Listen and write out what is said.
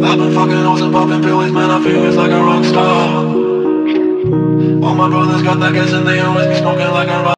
I've been fucking hoes and popping pills, man, I feel it's like a rock star. All my brothers got that gas and they always be smoking like a rock.